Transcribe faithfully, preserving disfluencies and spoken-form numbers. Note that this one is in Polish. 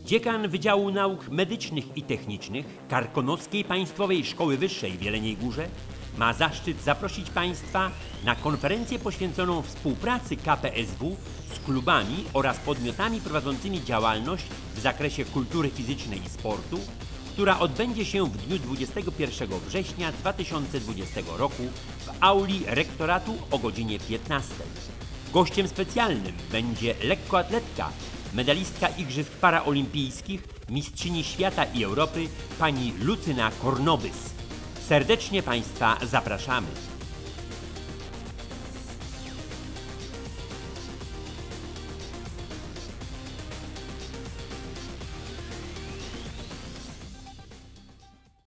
Dziekan Wydziału Nauk Medycznych i Technicznych Karkonoskiej Państwowej Szkoły Wyższej w Jeleniej Górze ma zaszczyt zaprosić Państwa na konferencję poświęconą współpracy K P S W z klubami oraz podmiotami prowadzącymi działalność w zakresie kultury fizycznej i sportu, która odbędzie się w dniu dwudziestego pierwszego września dwa tysiące dwudziestego roku w auli rektoratu o godzinie piętnastej. Gościem specjalnym będzie lekkoatletka, medalistka Igrzysk Paraolimpijskich, mistrzyni świata i Europy pani Lucyna Kornobys. Serdecznie Państwa zapraszamy.